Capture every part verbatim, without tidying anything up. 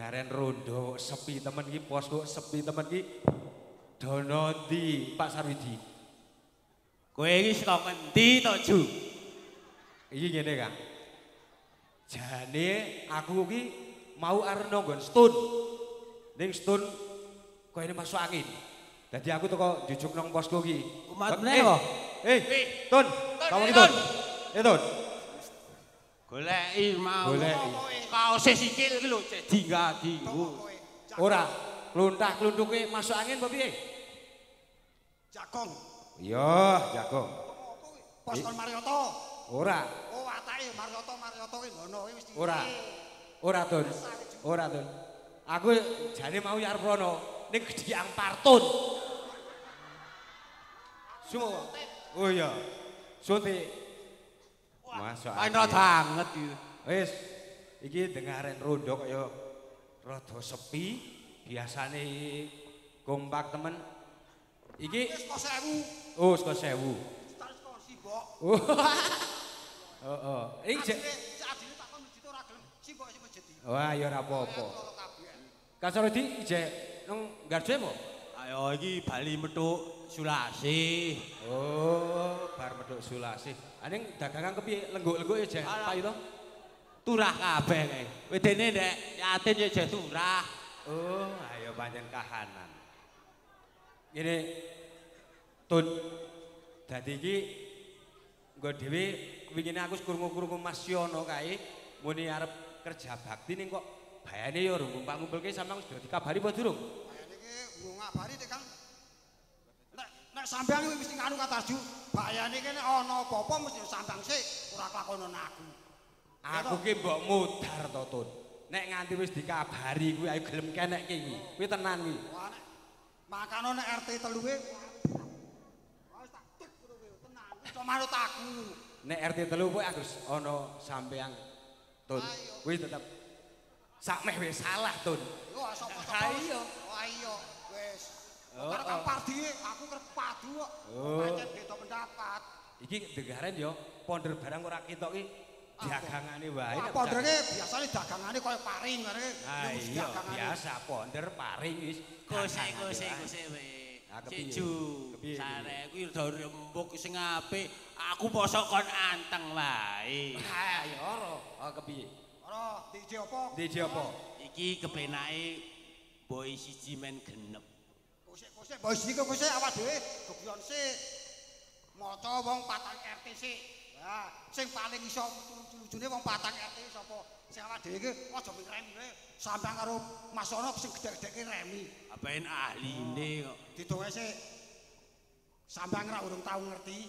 dengaren rondo sepi temen iki posko sepi temen iki dono ndi Pak Sarwidi. Kowe iki saka ngendi to, Ju? Iki ngene, Kang. Jane aku iki mau arep nonggon stun. Ning stun koyo masuk angin. Dadi aku teko jujuk nang posko iki. Kumat meneh kok. Eh, Tun, kamu iki Tun. Eh, Tun. Goleki mau. Goleki. Kaose sikil iki lho dingga-dinggu. Ora, kluntah-kluntuke masuk angin apa piye? Jagong. Iya, jagong. Poskon Marioto. Ora. Oh, atake Marioto, Marioto ki ngono wis. Ora. Ora, Tun. Ora, Tun. Aku jane mau arep rono ning Gediang Partun. Sumo. Oh iya. Suntik. Masuk. Ana banget iki. Wis, iki dengaren rondo kaya rada sepi, biasane kompak temen. Iki Wis kok sewu. oh, saka sewu. Wis kok sibok. Oh. Heeh. Iki jek Cek adine tak kon mesti ora gelem sibok sing jadi. wah, ya ora apa-apa. Kasarodi ijek nang Garjo apa? Ayo iki bali metuk Sulasi. Oh, bar medhok Sulasi. Aning dagangan kepiye? Lengguk-lengguk ya jek payu to? Turah kabeh kae. Wedene ndek yatin ya jek turah. Oh, ayo pancen kahanan. Ngene Tun. Dadi iki nggo dhewe wingine aku krungu-krungu Mas Yono kae muni arep kerja bakti ning kok bayane ya urung ngumpul-ngumpulke sampeyan wis dikabari apa durung? Bayane iki nggo ngabari Dik Kang. Nek nek sampeyan iki mesti nganu kataju, bayane kene ana apa-apa mesti sampeyan sik ora kelakonan aku. Aku ki mbok mudhar to Tun. Nek nganti wis dikabari kuwi ayo gelem kenekke iki. Kuwi tenan kuwi. Wah nek makane nek R T telu e wis tak tik ngono kuwi tenan. Iso manut aku. Nek R T telu kuwi Agus ana sampeyan Tun. Kuwi tetep sak meh wis salah Tun. Yo sapa-sapa. Ha iya. Wah iya wis. Oh, Karo oh. Kang Pardi aku kerep padu kok. Oh. Pancen beda pendapat. Iki dengaren yo ponder barang ora ketok ki dagangane wae. Wah, pondere biasane dagangane koyo paring ngene. Ah iya biasa ponder paring wis. Kose kose kose we. Ah, kepiye? Ju. Kepiye? Sare kuwi rada rembug sing apik. Aku poso kon anteng wae. Ha ya ora. Oh kepiye? Ora D J apa? D J apa? Iki kepenake boy siji men genep. Kosek-kosek bos iki kosek awak dhewe gebion sik. Maca wong patang R T sik. Lah, sing paling iso lucu-lucune wong patang R T sapa? Sing awak dhewe iki aja ming remi wae. Sampeyan karo Mas Ono sing gedhe-gedheke remi. Apain ahline kok. Didonge sik. Sampeyan ora urung tau ngerti.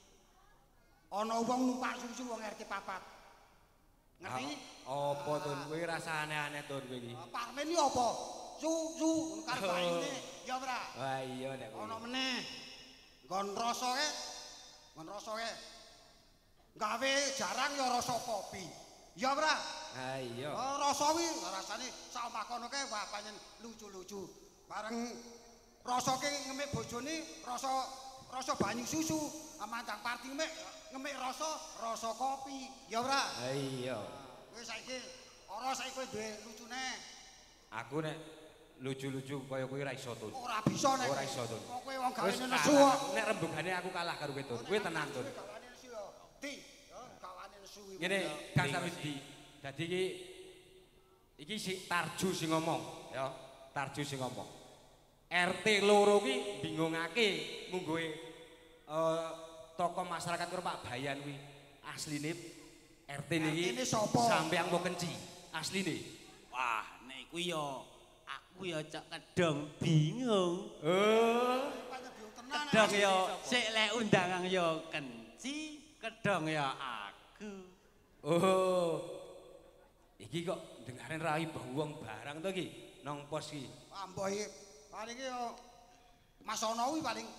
Ana wong numpak susu wong R T papat. Ngerti? Apa Tun kuwi rasane aneh Tun kuwi iki. Parmen iki apa? Susu karo baine. Ya ora? Wah iya nek kuwi. Ana meneh. Nggon rasa ke. Nggon rasa ke. Gawe jarang ya rasa kopi. Ya ora? Ha iya. Oh, rasa kuwi rasane sak makono kae wah panjen lucu-lucu. Bareng rasake ngemik bojone rasa rasa banyu susu, amandang parti ngemik ngemik rasa rasa kopi. Ya ora? Ha iya. Kowe saiki ora saiki kowe duwe lucune. Aku nek lucu-lucu kaya kuwi ora iso Tun. Ora bisa nek. Ora iso Tun. Kok kowe wong Wis gawe kalah. nesu kok. Nek rembugane aku kalah karo kowe Tun. Kuwi tenan Tun. Gawane nesu yo. Di, yo gawane nesu iki. Ngene Kang Sarwidi. Dadi iki iki si Tarju sing ngomong ya. Tarju sing ngomong. R T loro ki bingungake munggoe eh tokoh masyarakat karo Pak Bayan kuwi asline R T niki R T-ne sapa? sampeyan mau kenci asline. Wah, nek kuwi yo aku yo cak kedong bingung. Oh, Tenan. Kedong yo sik lek undangan yo kenci, kedong yo aku. oh. Iki kok dengaren rai wong barang to iki nang pos iki. Amboh iki paling iki yo Mas Ono kuwi paling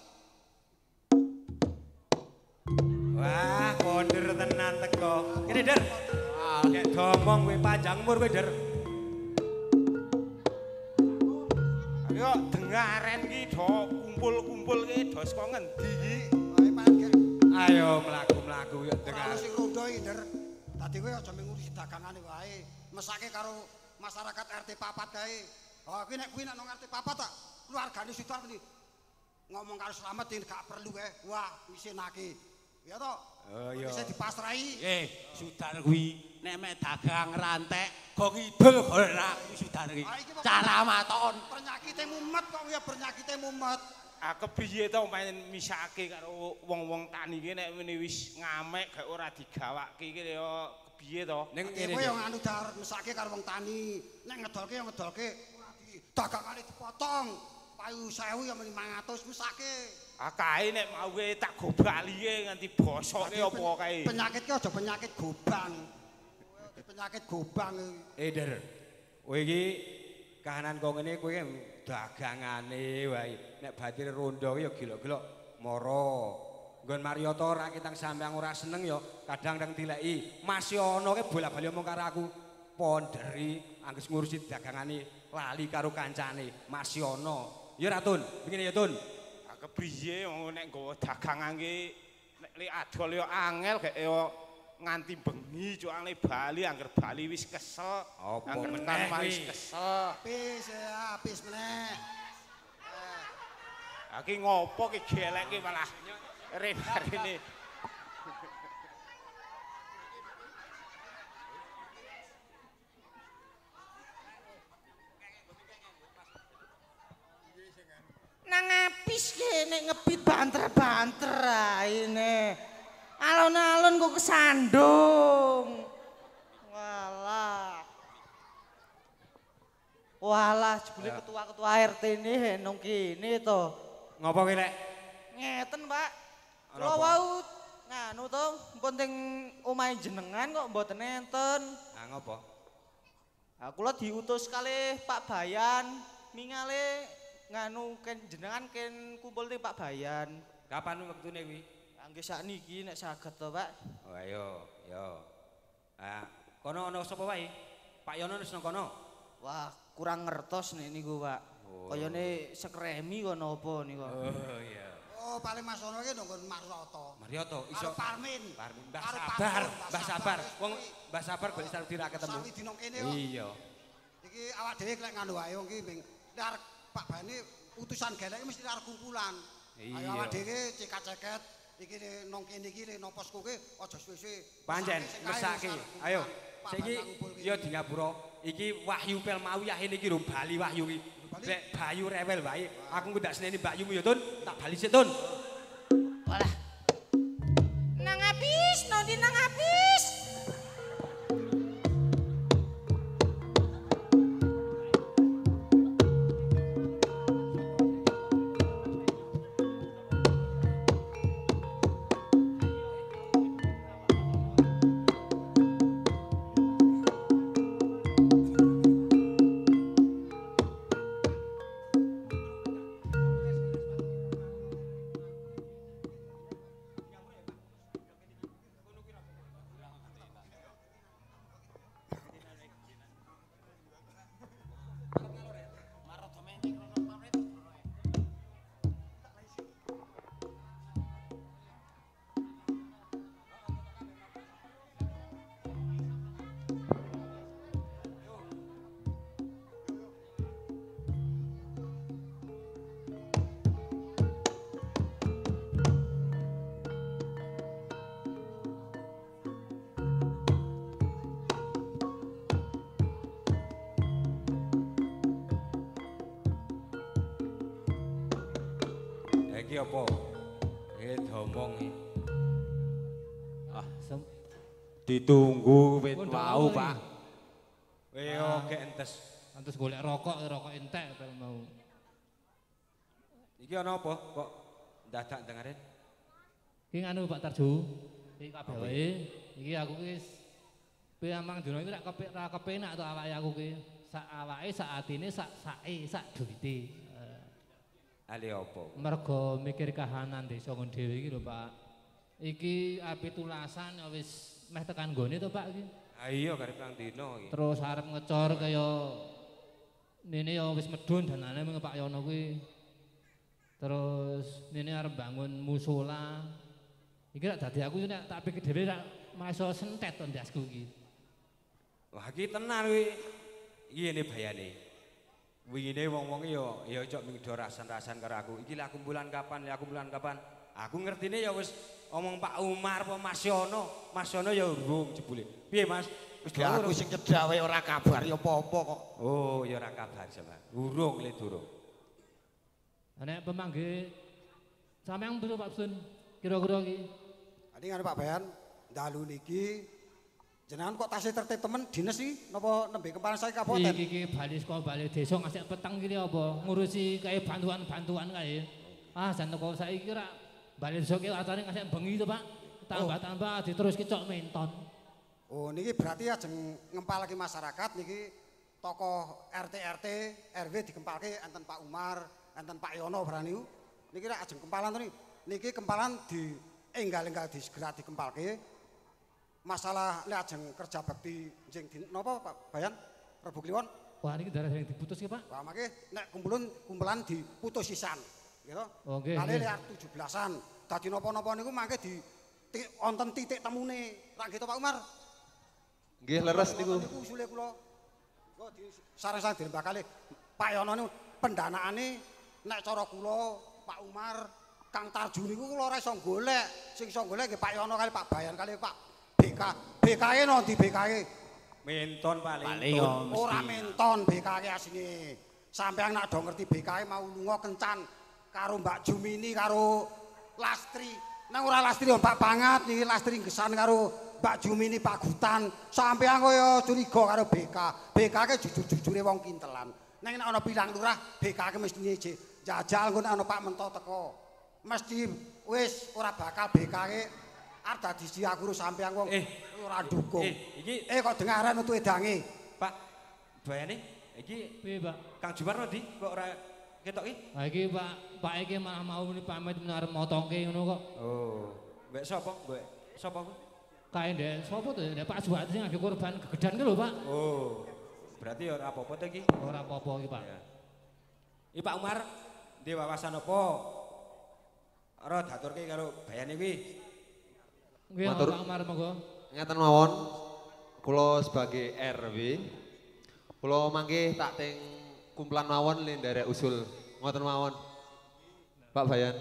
Wah, konder tenan teko. Kene Der. Ah, nek domong kowe panjang umur kowe Der. Ayo dengaren ki do kumpul-kumpul ki do saka ngendi ki? wae paling Ayo mlaku-mlaku yo ora dengar. sing rondo iki, Der. Dadi kowe aja ngurusi dagangane wae. Mesake karo masyarakat R T papat kae. Oh, kuwi nek kuwi nek nang R T papat tak keluargane Sudar meni ngomong karo Slamet ini gak perlu kae. Wah, isinake. Ya toh? Oh iya. Bisa dipasrahi. Eh, Sudar kuwi nek mek dagang rantek go ngidul ora kuwi Sudar iki. Cara maton. Penyakite mumet kok ya penyakite mumet. Ah kepiye to main misake karo wong-wong tani iki nek meni wis ngamek gak ora digawake iki ya kepiye to? Ning Kowe ngene. yo nganu dar mesake karo wong tani. Nek ngedolke yo ngedolke ora di dagangane dipotong. Payu sewu ya meni lima ratus mesake. Ah kae nek mau tak gobalihe nganti bosoke apa kae. Penyakit ki aja penyakit gobang. Penyakit gobang iki. Eh Der. Kowe iki kahanan kok ngene kowe dagangane wae. Nek batir rondo ya gila-gila mara. Nggon Marioto ora kitang sampeang ora seneng ya kadang-kadang dileki. Masih ana ke bola-bali omong karo aku. Ponderi angges ngurusi dagangane lali karo kancane. Masih ana. Ya Ratun, begini ya Tun. Ah kepiye wong nek nggawa dagangan ki nek li adol ya angel gak ya nganti bengi cuane bali angger bali wis kesel. Apa angger meneh tekan kuwi? wis kesel. Habis ya, habis meneh. Ah ki ngopo ki gelek ki malah rebarene. Nang apis ki nek ngebit banter-banter aine. Alon-alon kok kesandung. Walah. Walah, jebule ketua-ketua R T ini nang kene to. Ngopo kowe Rek? Ngeten, Pak. Ana Kula apa? wau nganu to, penting omahe jenengan kok mboten enten. Ah ngopo? Ah kula diutus kalih Pak Bayan, mingale nganu ken jenengan ken kumpul ning Pak Bayan. Kapan wektune kuwi? Angge sakniki nek saged to, Pak. Oh ayo, yo. Ah, kono ana sapa wae? Pak Yono wis nang kono. Wah, kurang ngertos nek niku, Pak. Oh. Kayane sekremi kono apa niku. Oh iya. Oh, paling Mas Ono ki nunggu Marioto. Marioto Karo iso Parmin. Parmin, Mbah Karo Sabar, Parmin, Mbah Sabar. wis Wong kuwi. Mbah Sabar golek sarung dira ketemu. Sami dino kene kok. Iya. Iki awak dhewe lek nganu wae wong ki mbing nek Pak Bani utusan gelek mesti arep kumpulan. Iya. Ayo awak dhewe cekat-ceket iki nang kene iki nang posko ki aja suwe-suwe. Pancen Sing kae mesake. wis arep kumpulan. Ayo. Pak Saiki Bani ngumpul ki. ya di ngapura. Iki Wahyu Pelmawiyah ini iki lho Bali Wahyu iki. Bali? Lek Bayu rewel wae. Aku nggak seneni Mbak Yumu ya Tun. Tak bali sik Tun. Walah. Nang apis, nanti nang apis. Ya iki apa? Eh domong iki. Ah, ditunggu wit Pun wau, dawuh Pak. Kowe yo gek entes. Antus golek rokok, rokok entek pel mau. Iki ana apa kok dadak dengaren? Iki nganu Pak Tarju. Iki kabeh wae. Iki aku ki piamang dina iki rak kepek ra kepenak to awake aku ki. Sak awake, sak atine, sak sake, sak duwite. Ali apa? Mergo mikir kahanan desa ngon dhewe iki lho, Pak. Iki api tulasan ya wis meh tekan nggone to, Pak iki. Ah iya karep nang dino iki. Terus arep ngecor kaya nene ya wis medhun danane mung Pak Yono kuwi. Terus nene arep bangun musola. Iki rak dadi aku nek tak pikir dhewe rak maso sentet to ndasku iki. Wah iki tenan kuwi. iki ngene bayane. Wingine wong-wong ya ya cok ming do rasan-rasan karo aku. Iki lah kumpulan kapan, lah kumpulan kapan. Aku ngertine ya wis omong Pak Umar apa Mas Yono. Mas Yono ya urung jebule. Piye Mas? Wis Ya aku sing cedhak wae ora kabar ya apa-apa kok. Oh, ya ora kabar sama. Urung le durung. Nek pemangge sampean piro Pak Sun? Kira-kira iki. Adi ngene Pak Bayan, dalu niki jenengan kok tasih tertib temen dinas iki napa nembe kempalan saya kabupaten? Iki iki bali saka bali desa ngasih peteng iki apa ngurusi kae bantuan-bantuan kae. Ah, jan teko saiki ora bali desa ki atane ngasih bengi to Pak. Tambah-tambah diteruske cok menton. Oh niki berarti ajeng ngempalake masyarakat niki tokoh R T R T R W dikempalke enten Pak Umar, enten Pak Yono barang niku. Niki rak ajeng kempalan to niki. Niki kempalan di enggal-enggal di segera dikempalke. Masalah lek ajeng kerja bakti jeng napa Pak Bayan Rebu Kliwon. Wah niki darah yang diputus ki Pak. Wah mangke nek kumpulan kumpulan diputus sisan gitu. Oh nggih. Kali lek tujuh belasan dadi napa-napa niku mangke di wonten titik temune. Rak gitu Pak Umar. Nggih leres niku. Niku usule kula. Kok di sareng-sareng dirembakale Pak Yono niku pendanaane nek cara kula Pak Umar Kang Tarju niku kula ora iso golek. Sing iso golek nggih Pak Yono kali Pak Bayan kali Pak B K. B K E no di B K E. Menton paling. Paling ya mesti. Ora menton B K E asine. Sampeyan nak do ngerti B K E mau lunga kencan karo Mbak Jumini karo Lastri. Nang ora Lastri yo Pak Pangat niki Lastri gesan karo Mbak Jumini Pak Gutan. Sampeyan kaya curiga karo B K. B K ke jujur-jujure wong kintelan. Neng nek ana pilang lurah B K ke mesti jajal engko nek ana Pak Mento teko. Mesti wis ora bakal B K ke arep dadi siak guru sampeyan wong Eh, ora ndukung. Eh, iki Eh kok dengaran metu edange. Pak bayane iki Piye Pak? Kang Jumarno di kok ora ketok iki? Ha iki Pak, Pak iki malah mau muni pamit menarep motongke ngono kok. Oh, mbek sapa? Mbek sapa ku? Kae ndek sapa to? Ndek Pak Suwati sing nganggo korban kegedan ki lho Pak. Oh. Berarti ora apa-apa to iki. Ora apa-apa iki Pak. Ya. Iki Pak Umar ndek wawasan apa? Ora daturke karo bayane kuwi. Nggih Matur. Pak Umar monggo. Ngeten mawon, kula sebagai R W, kula mangke tak teng kumpulan mawon le nderek usul. Ngoten mawon. Pak Bayan.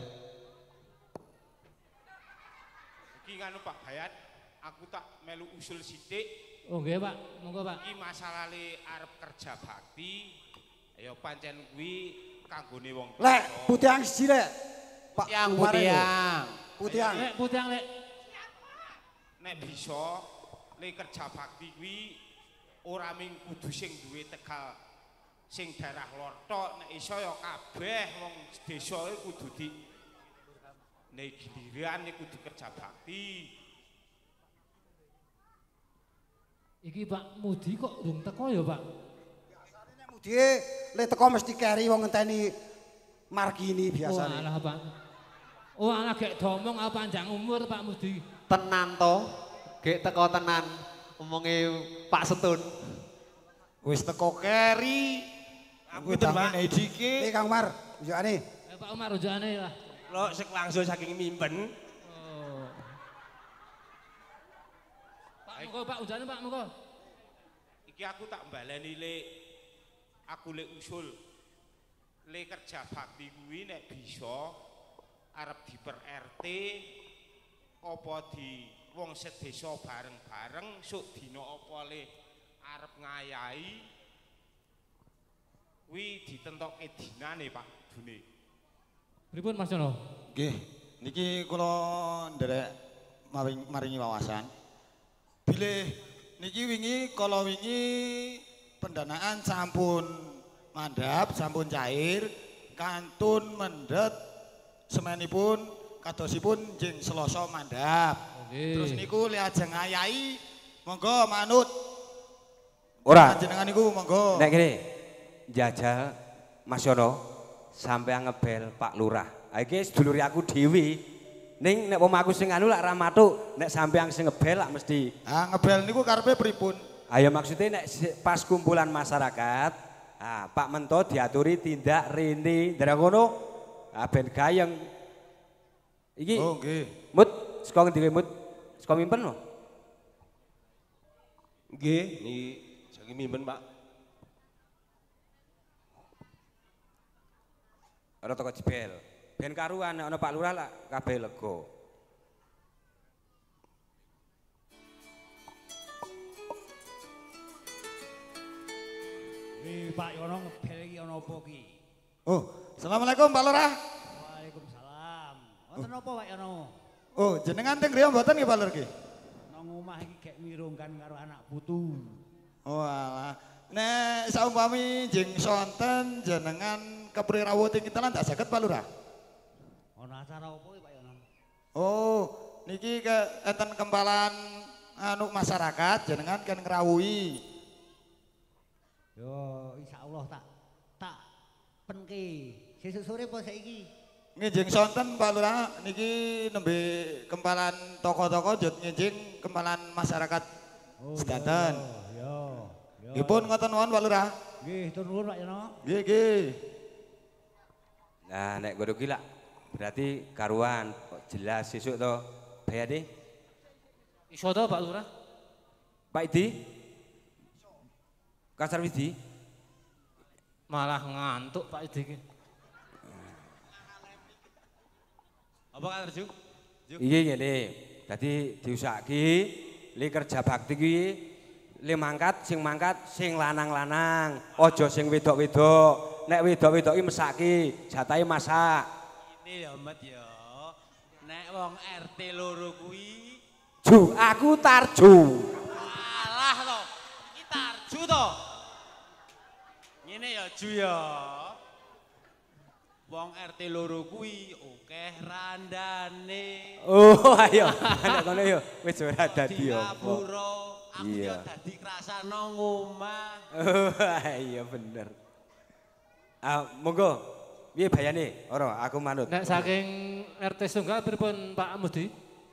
Iki nganu Pak Bayan, aku tak melu usul sithik. Oh nggih Pak, monggo Pak. Iki masalah le arep kerja bakti. Ya pancen kuwi kanggone wong Lek putiang siji lek. Pak Yang Umar itu. putiang. Putiang. Lek putiang lek. nek bisa le kerja bakti kuwi ora ming kudu sing duwe Tegal sing daerah lor tok, nek iso ya kabeh wong desa iku kudu di nek giliran iku kudu kerja bakti. Iki Pak Mudi kok durung teko ya Pak? Biasane nek mudi le teko mesti keri wong ngenteni margini Oh biasane. alah Pak. Oh alah gek domong apa panjang umur Pak Mudi. Tenan to, gek teko tenan omonge Pak Setun. Wis teko keri. Aku terbang Iki Kang Umar, unjukane. Eh Pak Umar rujane lah. Lo sik langsung saking mimpen. Oh. Pak monggo Pak ujane Pak monggo. Iki aku tak mbaleni le aku le usul le kerja bakti kuwi nek bisa arep diper R T apa di wong sedesa bareng-bareng sok dina apa le arep ngayahi kuwi ditentokke dinane Pak Dune. Pripun Mas Yono? Nggih, niki kula nderek maring maringi wawasan. Bilih niki wingi kala wingi pendanaan sampun mandhap, sampun cair, kantun mendhet semenipun kadosipun jeng Selasa mandhap. Nggih. Terus niku li ajeng ngayahi monggo manut. Ora. Panjenengan niku monggo. Nek kene jajal Mas Yono sampean ngebel Pak Lurah. Ha iki sedulure aku dhewe. Ning nek wong aku sing anu lak ra matuk, nek sampean sing ngebel lak mesti. Ah ngebel niku karepe pripun? Ayo maksudnya nek si- pas kumpulan masyarakat, ah, Pak Mento diaturi tindak rene, ndara ngono, ah, ben gayeng. Iki Oh nggih. mut, saka ngendi mut? Saka mimpen lho. Nggih, niki saking mimpen, Pak. ora teko jebel. Ben karuan nek ana Pak Lurah lah kabeh lega. Wih, Pak Yono ngebel iki ana apa ki? Oh, Assalamualaikum Pak Lurah. Waalaikumsalam. Wonten apa Pak Yono? Oh, jenengan teng griya mboten nggih Pak Lur iki? Nang omah iki gek mirungkan karo anak putu. Oh alah. Nek saumpami jeng sonten jenengan kepri rawuh teng Kintalan tak saged Pak Lurah. Ana acara apa iki Pak Yono? Oh, niki ke enten kempalan anu masyarakat jenengan kan ngrawuhi. Yo, insyaallah tak tak penke. Sesuk sore apa saiki? Ngejeng sonten Pak Lurah niki nembe kempalan toko-toko jut ngejeng kempalan masyarakat Oh, sedanten. Yo, yo. Nggih pun ngoten mawon Pak Lurah. Nggih, tur nuwun Pak Yono. Nggih, nggih. Nah, nek ngono ki lak berarti karuan jelas sesuk to bayane. Iso to Pak Lurah? Pak Idi. Kasar Widi. Malah ngantuk Pak Idi iki. Apa Kang Terju? Iki ngene. Dadi diusahake li kerja bakti ki li mangkat sing mangkat sing lanang-lanang, aja sing wedok-wedok. Nek wedok-wedok iki mesake, jatahe masak. Ini ya Mat ya. Nek wong R T loro kuwi Ju, aku Tarju. alah to. Iki Tarju to. Ngene ya Ju ya. Wong R T loro kuwi akeh randane. Oh, ayo. Nek kono yo wis ora dadi apa. Ngapura. Aku Iya. yo dadi krasana ngomah. Oh, iya bener. Ah, monggo. Piye bayane? Ora, aku manut. Nek saking R T setunggal pripun Pak Mudi?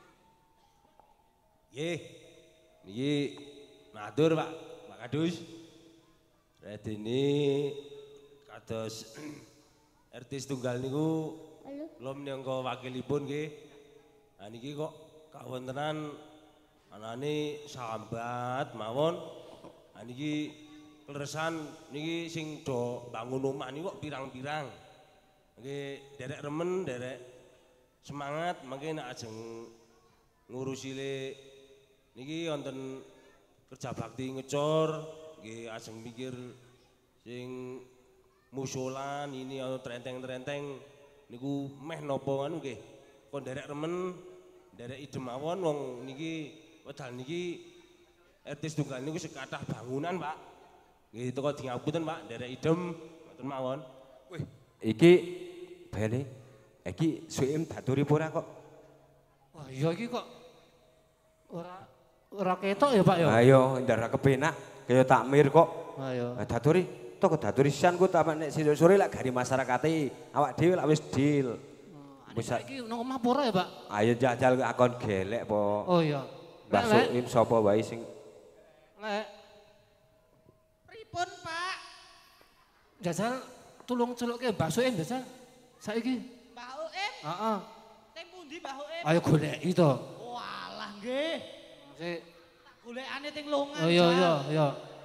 Nggih. Niki matur Pak, Pak Kadus. Redene kados R T setunggal niku kula minangka wakilipun nggih. Nah niki kok kawontenan anane sambat mawon. Nah niki kleresan niki sing do bangun omah niku kok pirang-pirang. Nggih derek remen, derek semangat mangke nek ajeng ngurusi le niki wonten kerja bakti ngecor nggih ajeng mikir sing musolan ini ana trenteng-trenteng niku meh napa anu nggih kon derek remen derek idem mawon wong niki wedal niki R T setunggal niku sekathah bangunan Pak nggih teko di ngapunten Pak derek idem ngoten mawon. Wih, iki bayane iki suim daturi pura kok. Wah, iya iki kok ora ora ketok ya Pak ya. Ayo ndara kepenak kaya takmir kok. Ayo. Nah, daturi toko daturi sisan ku tak nek sesuk sore lak gari masyarakate awak dhewe lak wis deal. Wis iki nang omah pura ya Pak? Ayo jajal akon gelek po. Oh iya. Mbah Suim sapa wae sing Lek Pripun Pak? jajal tulung celukke Mbah Suim jajal saiki. Mbah Uim? Heeh. Teng pundi Mbah Uim? Ayo goleki to. Walah nggih. Sik. Tak golekane teng longan. Oh iya iya iya.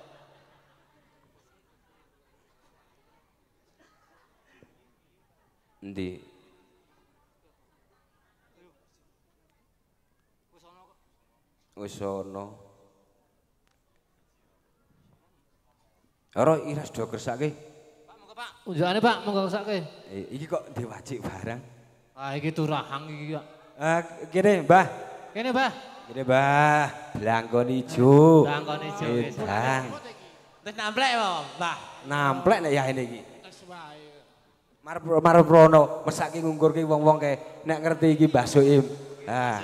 endi? Wis ana. Ora iras do kersake. Pak monggo Pak. Unjukane Pak monggo kersake. Eh, iki kok diwacik barang. Ah iki turahang iki kok. Ah, kene Mbah. Kene Mbah. Kene Mbah, blangkon ijo. Blangkon ijo wis. Bang. Terus namplek apa, Mbah? Namplek nek ya ini iki. Marep marep rono mesake ngungkurke wong-wong kae nek ngerti iki Mbah Suim. Ah.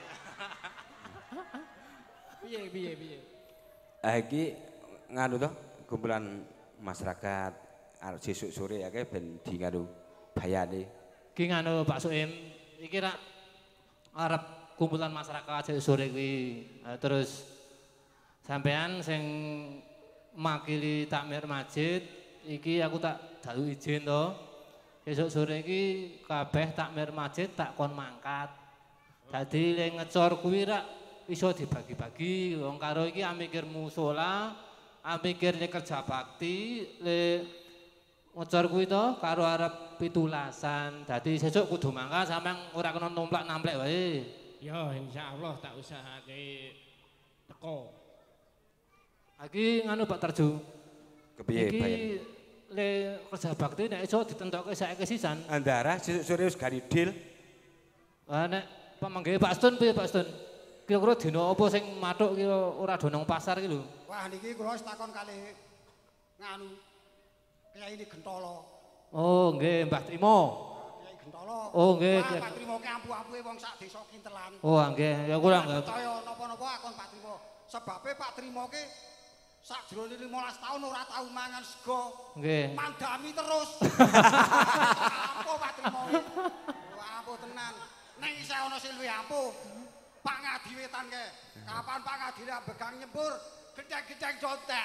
Piye piye piye. Ah iki nganu to kumpulan masyarakat arep sesuk sore ya kae ben di nganu bayane. Ki nganu Pak Suim, iki rak arep kumpulan masyarakat sesuk sore kuwi. Uh, terus sampean sing makili takmir masjid iki aku tak dalu izin to. Sesuk sore iki kabeh takmir masjid tak kon mangkat. Dadi le ngecor kuwi rak iso dibagi-bagi wong karo iki amikir musala, amikir kerja bakti, le ngocor kuwi to karo arep pitulasan. Dadi sesuk kudu mangkat sampean ora kena numplak-namplek wae. Ya insyaallah tak usahake teko. Iki nganu Pak Tarju. Kepiye Iki bayan? le kerja bakti nek iso ditentokke saiki sisan. Andara sesuk sore wis gani deal. Ah nek pamangge Pak Stun piye Pak Stun? Kira-kira dina apa sing mathuk kira ora do nang pasar iki lho. Wah niki kula wis takon kali nganu Kyai ini Gentolo. Oh nggih Mbah Trimo. Kyai Gentolo. Oh nggih. Wah Pak Trimo ki ampu-ampuhe wong sak desa Kintelan. Oh nggih ya kula nggih. Percaya napa-napa akon Pak Trimo. Sebabe Pak Trimo ki sak jroning lima belas tahun ora tau mangan sego. Nggih. Mandami terus. Ampuh Pak Trimo. Wah ampuh tenan. Ning isih ana sing luwih ampuh. Pak Ngadi Wetan ke. Kapan Pak Ngadi ra begang nyembur, gedeng-gedeng contek.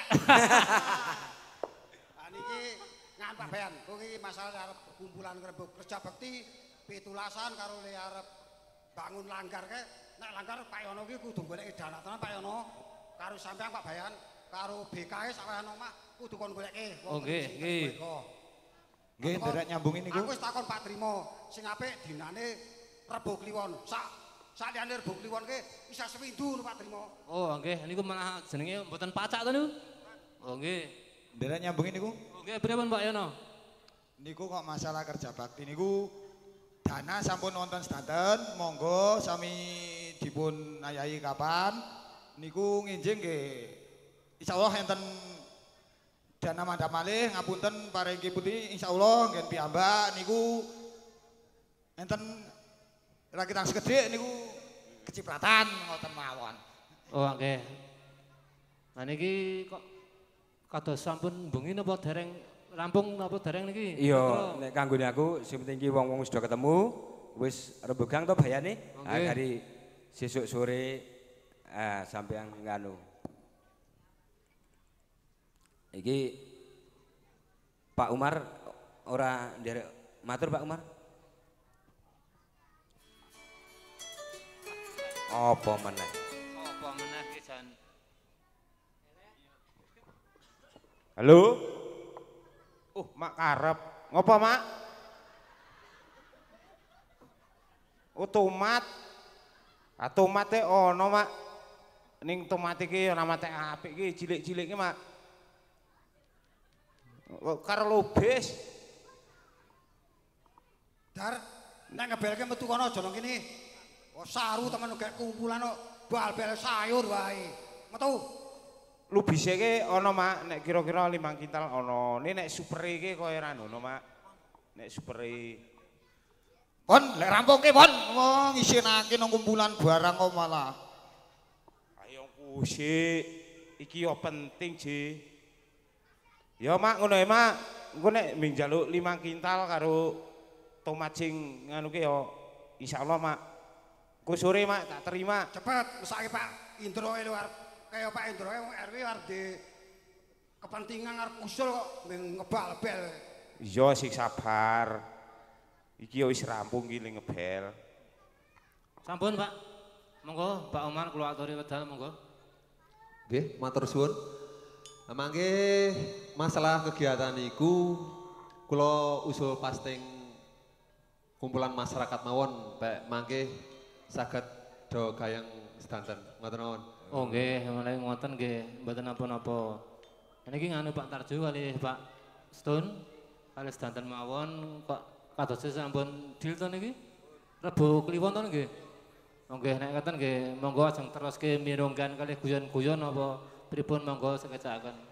Lah niki ngan Pak Bayan, kowe iki masalah arep kumpulan kerja bakti pitulasan karo le arep bangun langgar ke. Nek langgar Pak Yono ki kudu golek dana tenan Pak Yono. Karo sampean Pak Bayan, karo B K S sawehan omah kudu kon goleke. Oh nggih, nggih. Nggih, nderek nyambungin niku. Aku wis takon Pak Trimo, sing apik dinane Rebo Kliwon. Sak saliyane Rebo Kliwon ki bisa seminggu lho Pak Trimo. Oh nggih, niku malah jenenge mboten pacak to niku. Oh nggih. Nderek nyambungin niku. Oh nggih, pripun Pak Yono? Niku kok masalah kerja bakti niku dana sampun wonten sedanten, monggo sami dipun ayahi kapan. Niku nginjing nggih insyaallah enten dana mandhap malih ngapunten paringgi putih insyaallah nggih piyambak niku enten rakitang sekedhik niku kecipratan ngoten mawon. Oh nggih. Nah niki kok kados sampun bengi napa dereng rampung napa dereng niki? Iya, nek kanggone aku sing penting iki wong-wong sudah ketemu, wis rembegang to bayane. Ah dari sesuk sore ah sampean nganu. Iki Pak Umar ora nderek matur Pak Umar. Apa meneh? Apa meneh ki jan? Halo? Uh, Mak karep. Ngopo, Mak? Oh, tomat. Ah, tomate ono, Mak. Ning tomat iki ora mate apik iki, cilik-cilik iki, Mak. Karo lobes. Dar, nek ngebelke metu kono aja nang kene. Oh, saru temen gek kumpulan kok bal-bal sayur wae. Metu. Lubise iki ana, Mak, nek kira-kira limang kintal ana. Nek nek supere iki koyo ora ono, Mak. Nek supere. Pon, lek rampungke, Pon. Wong ngisinake nang kumpulan barang kok malah. Ayo kusik. Iki yo penting, Ji. Ya, Mak, ngono ya, Mak. Engko nek ming njaluk limang kintal karo tomat sing nganu ki yo insyaallah, Mak. Ku sore, Mak, tak terima. Cepet, mesake Pak Indro e luar. Kaya Pak Indro e wong R W arep di kepentingan arep usul kok ming ngebal-bel. Iya, sing sabar. Iki yo wis rampung iki ngebel. Sampun, Pak. Monggo Pak Umar kula aturi wedal monggo. Nggih, matur suwun. Mangke masalah kegiatan iku kula usul pasting kumpulan masyarakat mawon pek mangke saged do gayeng sedanten. Ngoten mawon. Oh nggih, mulai ngoten nggih, mboten napa-napa. Niki nganu Pak Tarju kali Pak Stun kali sedanten mawon kok kados sampun deal to niki. Rebo Kliwon to nggih. Oh nggih, nek ngoten nggih, monggo ajeng teruske mirunggan kali guyon-guyon apa pripun monggo sekecakaken.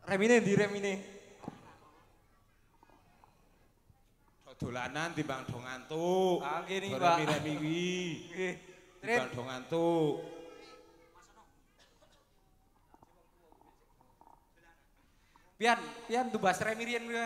Remine ndi remine? Dolanan timbang do ngantuk. Ah nggih niki, Pak. Pak. Remi kuwi. Nggih. Timbang do ngantuk. Pian, pian tumbas remi riyen kuwi.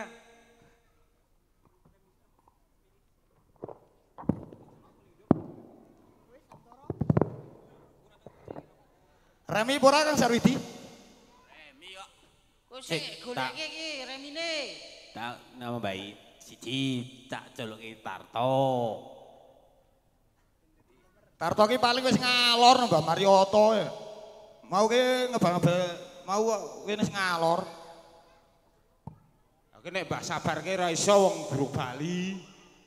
Remi pura Kang Sarwidi? Remi kok. Wis Eh, goleke iki remine. Tak nama baik siji tak juluki Tarto. Tarto ki paling wis ngalor nang Mbah Marioto ya. Mau ki ngebang-ngebang mau ki wis ngalor. Oke nek Mbak Sabar ki ra iso wong Guru Bali.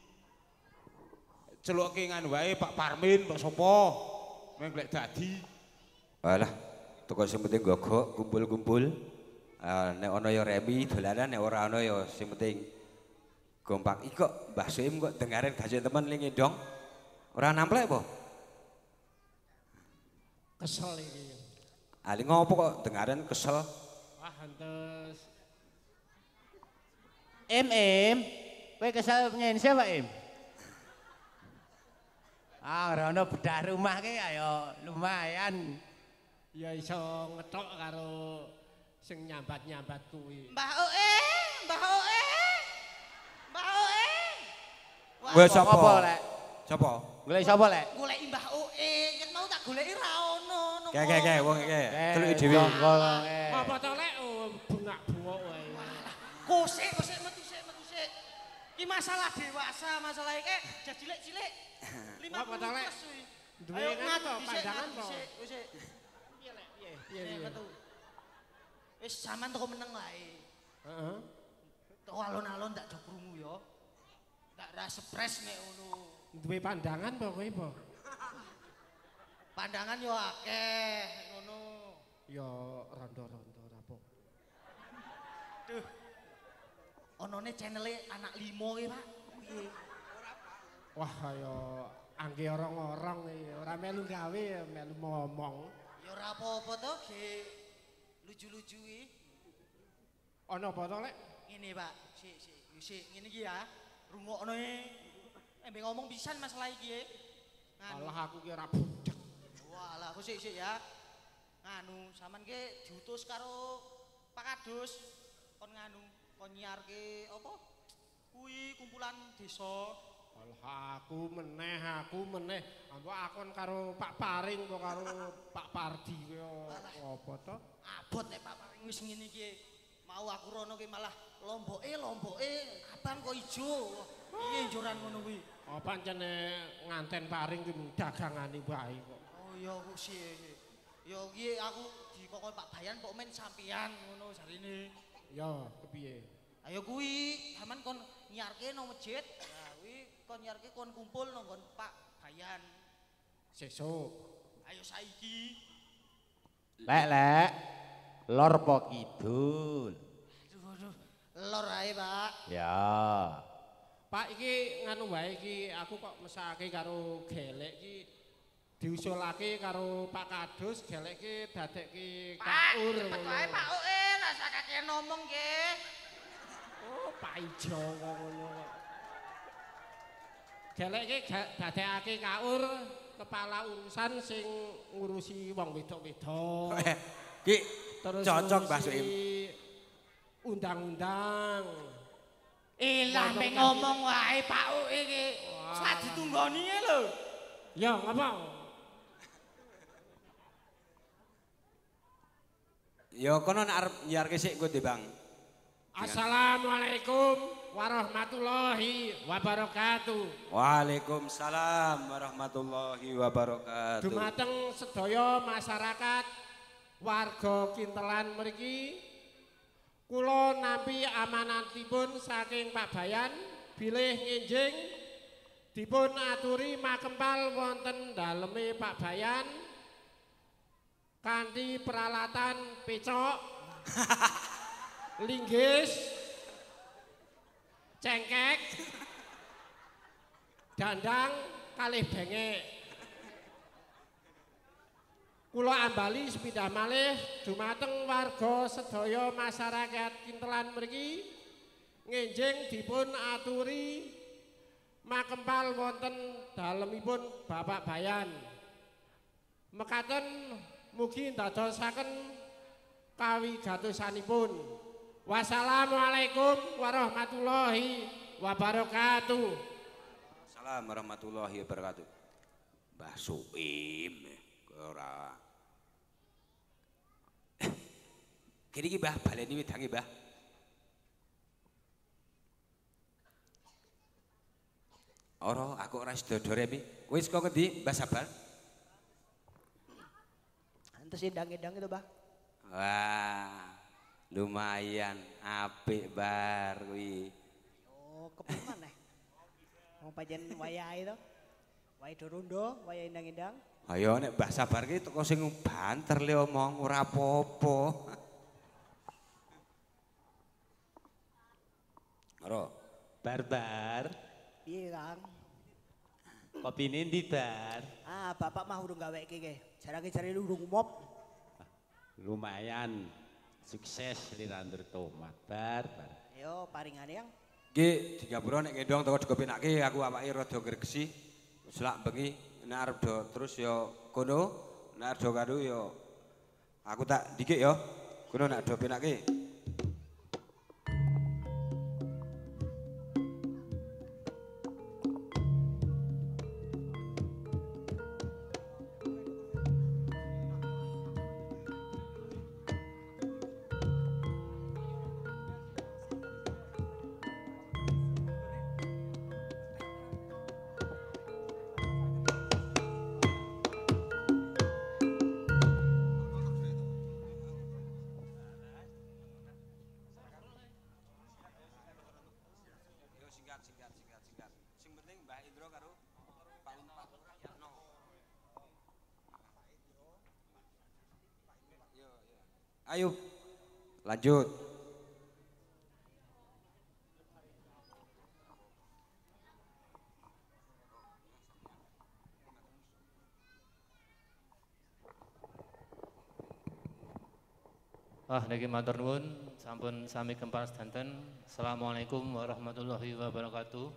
Celuke nganu wae Pak Parmin, Pak Sopo. Meng glek dadi. Walah, toko sing penting gogok, kumpul-kumpul. Uh, nek ana ya remi dolanan, nek ora ana ya sing penting kompak. Iki kok Mbah Soim kok dengaren gajah temen lingi dong. Ora namplek apa? Kesel iki. Ali ngopo kok dengaren kesel? Wah, antes Em em, kowe kesel nyen siapa em? Ah, ora ono bedah rumah ki ayo lumayan. ya iso ngetok karo sing nyambat-nyambat kuwi. Mbah Oe, Mbah Oe. Mbah Oe. Wes sapa? Apa lek? Sapa? Golek sapa lek? Goleki Mbah Oe, yen mau tak goleki ra ono. Kae kae kae wong iki. Celuki dhewe. Apa to lek oh, bungak-bungok wae. Kusik, kusik metu sik, metu sik. Iki masalah dewasa, masalah iki jadi cilik-cilik. lima puluh Apa to lek? plus kuwi. Duwe Ayo kan ngadu to, dhisik, pandangan ngadu to. dhisik, wis sik. Piye lek? Piye? Piye Piye? metu. Wis sampean teko meneng wae. Heeh. Teko alon-alon tak do krungu ya. Tak ra stres nek ngono. Duwe pandangan apa kowe apa? Pandangan yo akeh ngono. Ya rondo-rondo rapo. Duh. Onone channele anak limo ki, Pak. Piye? Wah kaya angge orang-orang iki ora melu gawe melu ngomong. Ya ora apa-apa to, ge lucu-lucu iki. Ana apa to lek? Ngene, Pak. Sik, sik, sik ngene iki ya. Rungokno e. Embe ngomong pisan masalah iki e. Alah aku ki ora budek. Walah, aku sik sik ya. Nganu, sampean ki diutus karo Pak Kadus kon nganu, kon nyiarke apa? Kuwi kumpulan desa. Alah aku meneh, aku meneh. Ampo akon karo Pak Paring kok karo Pak Pardi kowe apa to? Abot nek Pak Paring wis ngene iki. Mau aku rono ki malah lomboke, lomboke abang kok ijo. Piye njoran ngono kuwi? Oh pancene nganten Paring ki dagangane wae kok. Oh iya aku sih. Ya iki aku dikokon Pak Bayan kok men sampean ngono jarine. Ya, kepiye? Ayo kuwi sampean kon nyiarke nang masjid. Nah, kuwi kon nyiarke kon kumpul nang nggon Pak Bayan. Sesuk. Ayo saiki. Lek lek. Lor po kidul. Aduh aduh. Lor ae, Pak. Ya. Pak iki nganu wae iki aku kok mesake karo gelek iki diusulake karo Pak Kadus gelek iki dadekke kaur Pak, wae Pak Oe, lah sakake ngomong nggih. Oh, Pak Ijo ngono. Gelek iki dadekake kaur kepala urusan sing ngurusi wong wedok-wedok. Ki terus cocok Mbah ngurusi Soim. Undang-undang. Ilah mek ngomong wae Pak Oe iki. Sak ditunggoni lho. Ya, ngapa? Ya kono nek arep nyiarke sik engko Bang. Assalamualaikum warahmatullahi wabarakatuh. Waalaikumsalam warahmatullahi wabarakatuh. Dumateng sedaya masyarakat warga Kintelan mriki kula nampi amanatipun saking Pak Bayan bilih nginjing dipun aturi makempal wonten daleme Pak Bayan kanthi peralatan pecok linggis cengkek dandang kalih bengek. Kula ambali sepindah malih dumateng warga sedaya masyarakat Kintelan mriki ngenjing dipun aturi makempal wonten dalemipun Bapak Bayan. Mekaten mugi ndadosaken kawigatosanipun. Wassalamualaikum warahmatullahi wabarakatuh. Assalamualaikum warahmatullahi wabarakatuh. Mbah Suim ora. Kene iki Mbah baleni wedange Mbah. Ora aku ora sedodore mi. Wis kok ngendi Mbah Sabar? Antes endang-endang itu, Mbah. Wah, lumayan apik bar kuwi. Oh, kepiye maneh? Wong pancen wayahe to. Wayahe dorondo, wayahe endang-endang. Ayo nek Mbah Sabar ki teko sing banter le omong ora apa-apa. Ora, Barbar. Piye, Kang? Kopine ndi, Bar? Ah, bapak mah urung gaweke ke. Jarake jare urung umop. Lumayan sukses lirandur tomat, Bar. Bar. Yo paringane, Yang. Ki digapura nek gendong teko digopenake aku awake rada gregesi. Selak bengi nek arep do terus ya kono, nek arep do karo ya aku tak dikik ya. Kono nek do penake. Ayo, lanjut. Ah, niki matur nuwun, sampun sami kempal sedanten. Assalamualaikum warahmatullahi wabarakatuh.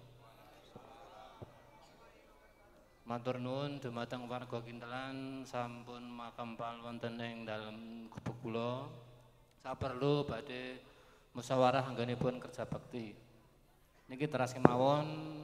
Matur nuwun dumateng warga Kintelan sampun makempal wonten ing dalem gubuk kula. Saperlu badhe musyawarah anggenipun kerja bakti. Niki teras kemawon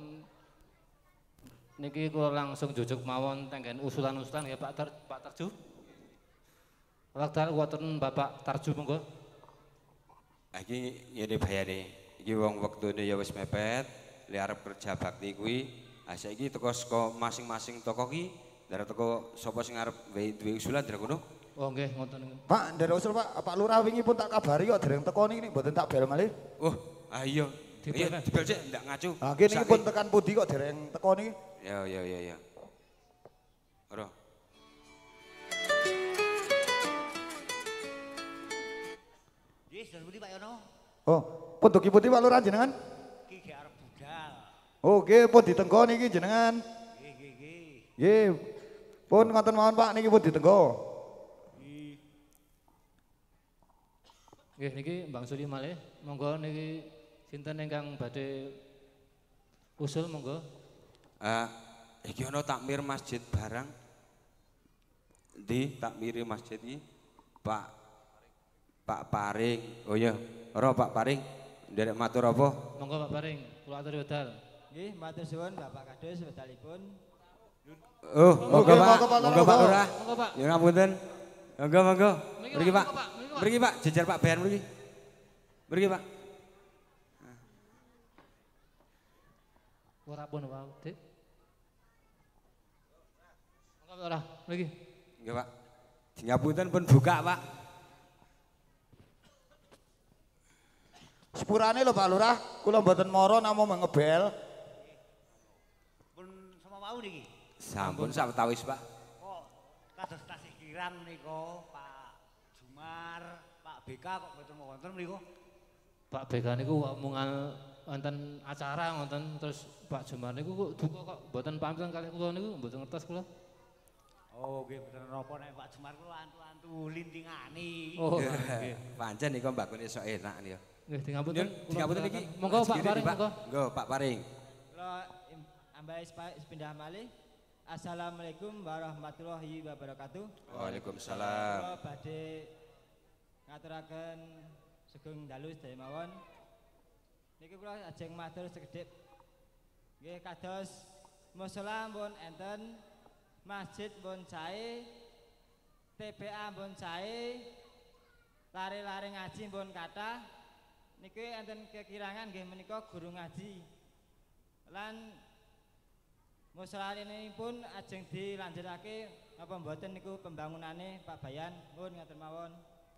niki kula langsung jujuk mawon tenggen usulan-usulan nggih Pak Tar, Pak Tarju. Wekdal wonten Bapak Tarju monggo. Ah iki ngene bayane. Iki wong wektune ya wis mepet, li arep kerja bakti kuwi. Ah saiki teko saka masing-masing toko ki, ndara teko sapa sing arep duwe usulan ndara kono? Oh nggih ngoten niku. Pak, ndara usul Pak, Pak Lurah wingi pun tak kabari kok dereng teko niki mboten tak bel malih. Oh, ah iya. Iya, dibel sik ndak ngacu. Ah nggih niki pun tekan pundi kok dereng teko niki? Ya ya ya ya. Ora. Nggih, sedher pundi Pak Yono? Oh, pun dugi pundi Pak Lurah jenengan? Iki gek arep budal. Oh, nggih pun ditenggo niki jenengan. Nggih, nggih, nggih. Nggih. Pun ngoten mawon Pak niki pun ditenggo. Nggih niki Bang Sudi malih, monggo niki sinten ingkang badhe usul monggo. Ah, iki ana takmir masjid barang. Ndi takmire masjid iki? Pak Pak Paring. Oh iya, ora Pak Paring. Nderek matur apa? Monggo Pak Paring, kula aturi wedal. Nggih, matur suwun Bapak Kadus wedalipun. Oh, monggo Pak. Monggo Pak Lurah. Monggo Pak. Ya ngapunten. Monggo monggo. Mriki Pak. Monggo, Pak. Mriki Pak, jejer Pak Bayan mriki. Mriki Pak. Ora pun wae, Dik. Monggo Pak Lurah, mriki. Nggih Pak. Ngapunten pun buka Pak. Sepurane lho Pak Lurah, kula mboten mara namung ngebel. Pun sama mau niki. Sampun sawetawis Pak. Kok kados tasih kirang menika Pak Jumar, Pak B K kok mboten wonten mriku. Pak B K niku mungal wonten acara ngoten terus Pak Jumar niku kok duka kok mboten pamit kalih kula niku mboten ngertos kula. Oh, nggih mboten napa nek Pak Jumar kula antu-antu lintingani. Oh, nggih. Pancen niku mbakune sok enak niku. Nggih, dingapunten. Dingapunten iki. Monggo Pak Paring, monggo. Monggo Pak Paring. Kula ambal sepindah malih. Assalamualaikum warahmatullahi wabarakatuh. Waalaikumsalam. Kula badhe ngaturaken sugeng dalu sedaya mawon. Niki kula ajeng matur sekedhip. Nggih kados musala pun enten, masjid pun sae, T P A pun sae, lare-lare ngaji pun kathah. Niki enten kekirangan nggih menika guru ngaji. Lan musala ini pun ajeng dilanjutake apa mboten niku pembangunane Pak Bayan pun ngatur mawon.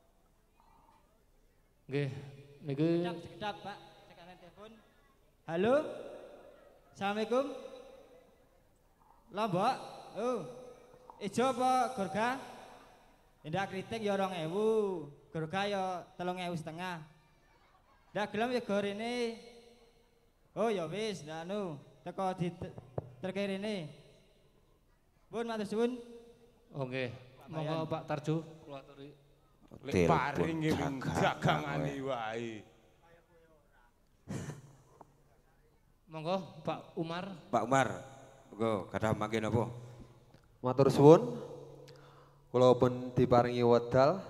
Nggih, niku Sekedap Pak, cekalan telepon. Halo. Assalamualaikum. Lombok. Oh. Ijo apa Gorga? Indah kritik ya rong ewu, Gorga ya telung ewu setengah. Ndak gelem ya gor ini. Oh ya wis, ndak anu, teko di terkirine. Pun matur suwun. Oh nggih. Monggo Pak Tarjo kula aturi. Lek paring nggih dagangane wae. Monggo Pak Umar. Pak Umar. Monggo gadah mangke napa? Matur suwun. Kula pun diparingi wedal.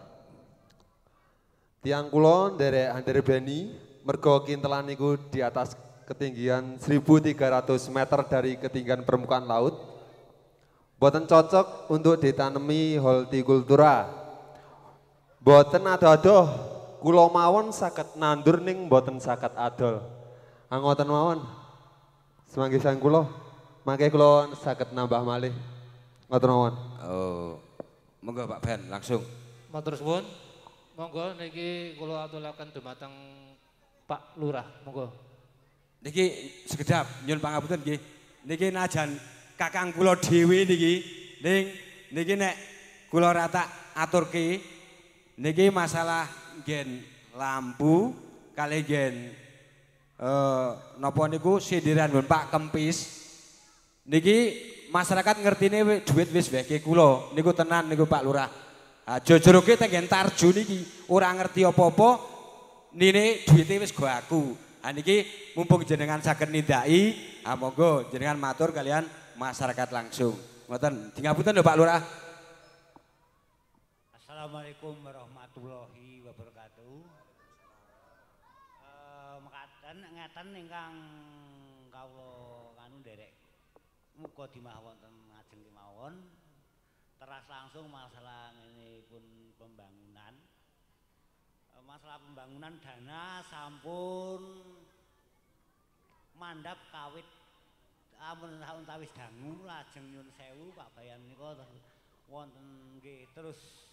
Tiang kula nderek Anderbeni mergo kintelan niku di atas ketinggian seribu tiga ratus meter dari ketinggian permukaan laut. Boten cocok untuk ditanemi hortikultura. Boten adoh-adoh, kula mawon saged nandur ning boten saged adol. Angoten mawon. Semanggi sang kula, mangke kula saged nambah malih. Ngoten mawon. Oh. Monggo Pak Ben langsung. Matur suwun. Monggo niki kula aturaken dumateng Pak Lurah, monggo. Niki sekedap nyuwun pangapunten nggih. Niki najan kakang kula dhewe niki ning niki nek kula rata aturke niki masalah gen lampu kali gen eh napa niku sindiran pun Pak Kempis. Niki masyarakat ngertine duit wis weke kula niku tenan niku Pak Lurah. Ha jojoroke tenggen Tarjo niki ora ngerti apa-apa nine duite wis go aku. Ha niki mumpung jenengan saged nindaki, ha monggo jenengan matur kalian masyarakat langsung. Ngoten, dingapunten lho Pak Lurah. Assalamualaikum warahmatullahi wabarakatuh. Eh mekaten ngeten ingkang kawula kanu nderek muga dimah wonten ngajeng kemawon. Teras langsung masalah ini pun pembangunan. Masalah pembangunan dana sampun mandap kawit amun taun tawis dangu lajeng nyun sewu Pak Bayan nika wonten nggih terus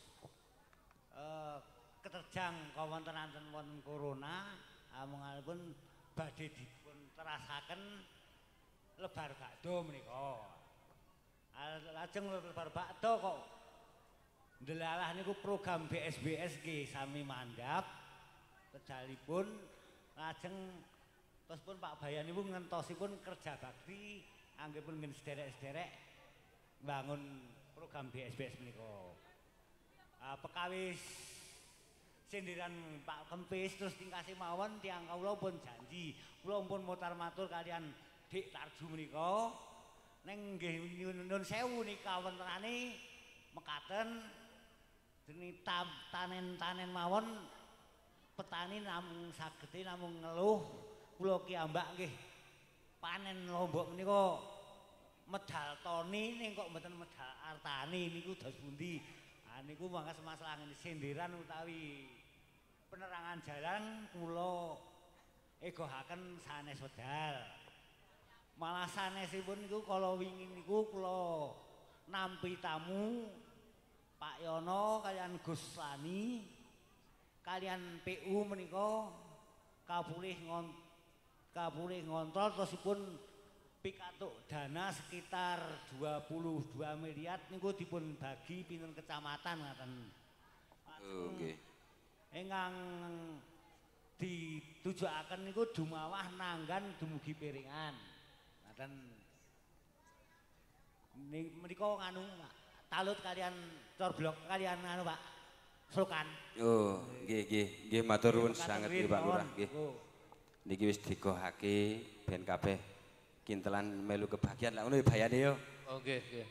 eh keterjang kawontenan wonten corona amungalipun badhe dipun terasaken lebar bakdo menika. Lajeng lebar bakdo kok ndelalah niku program B S B S nggih sami mandhap kedalipun lajeng terus pun Pak Bayan niku ngentosipun kerja bakti anggepun ngen sederek-sederek bangun program B S B S menika. Uh, pekawis sindiran Pak Kempis terus tingkasi mawon tiang kawula pun janji kula pun mutar matur kalian Dik Tarjo menika ning nggih nyuwun sewu nika wontenane mekaten dene tanen-tanen mawon petani namung saged namung ngeluh kula ki ambak nggih panen lombok menika medal toni ning kok mboten medal artani niku dos pundi. Ah niku mangkas masalah sindiran utawi penerangan jalan kula egohaken sanes wedal. Malah sanesipun niku kala wingi niku kula nampi tamu Pak Yono kalian Gus Lani kalian P U menika kapulih ngon kapulih ngontrol terusipun pikatuk dana sekitar dua puluh dua miliar niku dipun bagi pinten kecamatan ngaten. Oh nggih. Ingkang ditujuaken niku Dumawah Nanggan dumugi Piringan. Ngaten. Menika nganu talut kalian corblok kalian anu Pak. Sulkan. Oh, nggih nggih nggih matur nuwun sanget nggih Pak Lurah nggih. Niki wis digohake ben kabeh kintelan melu kebahagiaan lah ngono ya bayane yo. Oh nggih nggih.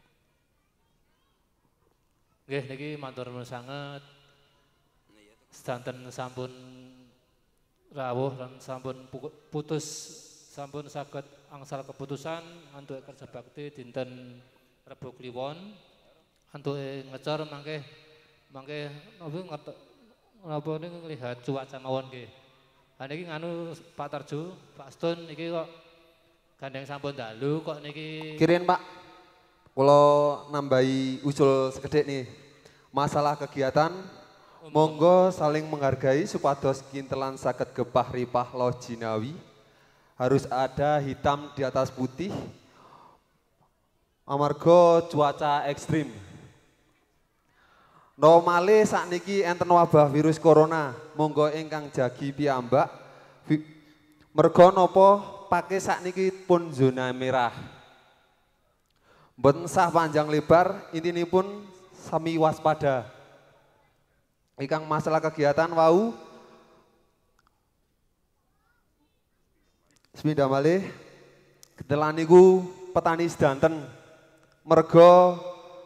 Nggih niki matur nuwun sanget. Sedanten sampun rawuh lan sampun putus sampun saged angsal keputusan antuk kerja bakti dinten Rebo Kliwon antuk ngecor mangke mangke napa ngerti napa niku nglihat cuaca mawon nggih. Ha niki nganu Pak Tarjo, Pak Stun niki kok gandeng sampun dalu kok niki Kirin Pak, kalau nambahi usul sekedek nih, masalah kegiatan, monggo saling menghargai supados kintelan saged gebah ripah lo jinawi, harus ada hitam di atas putih, amarga cuaca ekstrim. Normale sakniki enten wabah virus corona, monggo ingkang jagi piyambak, merga napa pake sakniki pun zona merah. Mboten sah panjang lebar, intinipun sami waspada. Ikang masalah kegiatan wau. Sepindah malih, ketelan niku petani sedanten. Merga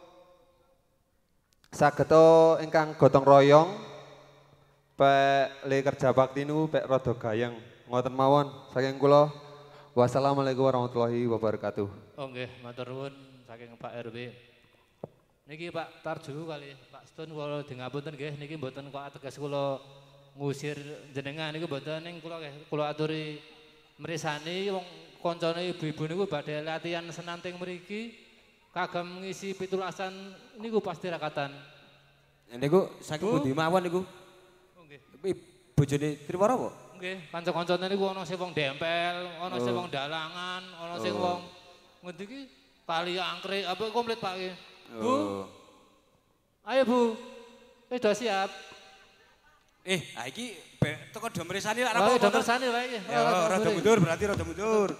sageta ingkang gotong royong pek le kerja bakti niku pek rada gayeng. Ngoten mawon saking kula. Wassalamualaikum warahmatullahi wabarakatuh. Oh nggih, matur nuwun saking Pak R W. Niki Pak Tarjo kali Pak Stun kula dingapunten nggih niki mboten kok ateges kula ngusir jenengan niku mboten ning kula nggih kula aturi mrisani wong kancane ibu-ibu niku badhe latihan senam teng mriki kagem ngisi pitulasan niku pasti rakatan. Niku saking pundi mawon niku? Oh nggih. Bojone Triwara apa? Nggih, kanca-kancane niku ana sing wong dempel, ana sing Oh. wong dalangan, ana sing Oh. wong ngendi iki kali angkrik apa komplit Pak iki. Bu. Oh. Ayo Bu. Eh sudah siap. Eh, ah iki teko do mresani lak Oh, rapo. do mresani wae iki. Ya, rada mundur berarti rada mundur.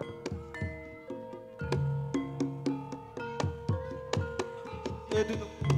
Eh tutup.